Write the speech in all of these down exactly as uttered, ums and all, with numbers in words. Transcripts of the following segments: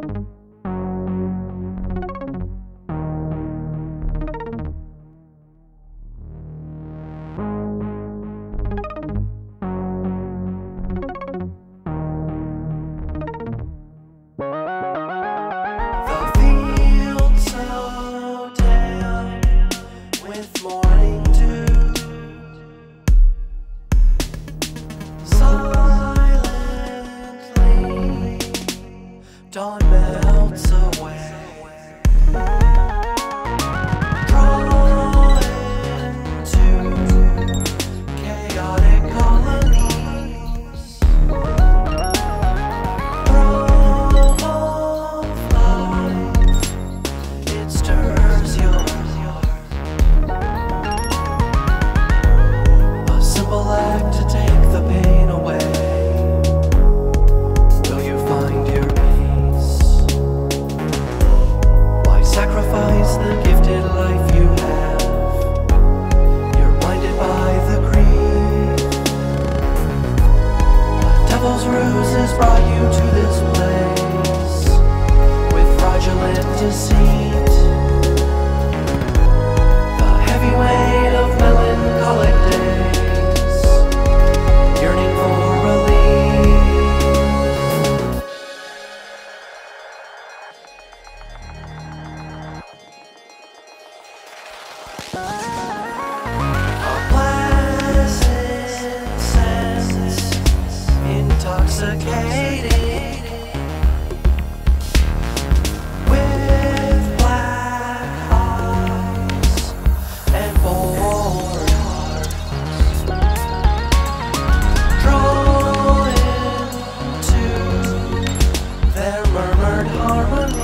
Dawn melts away, drawn into chaotic colonies. Throb of life, it stirs your heart. A simple act to take the pain away. Will you find your sacrifice the gifted life you have? You're blinded by the grief. The devil's ruses brought you to this place with fraudulent deceit. The heavy weight of melancholic days, yearning for relief. A pleasant sense, intoxicating, with black eyes and bored hearts, drawn into their murmured harmony.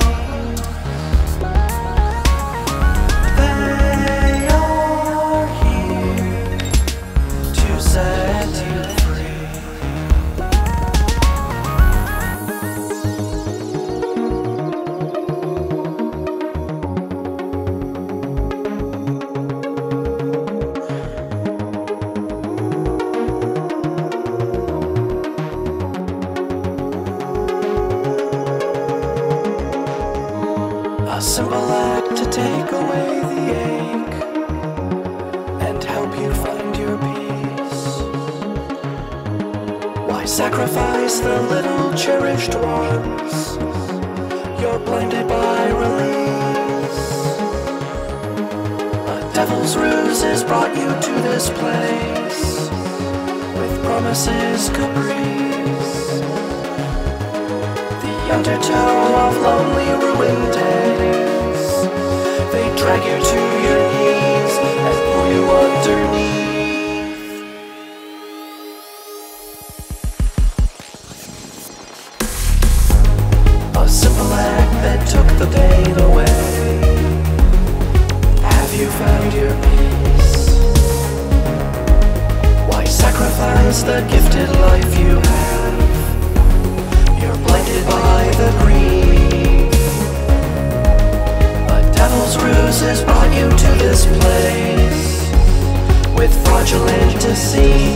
A simple act to take away the ache and help you find your peace. Why sacrifice the little cherished ones? You're blinded by release. A devil's ruses brought you to this place with promises caprice. The undertow of lonely ruined days, they drag you to your knees and pull you underneath. A simple act that took the pain away. Have you found your peace? Why sacrifice the gifted life you have? You're blinded by the grief. The devil's ruses brought you to this place with fraudulent deceit.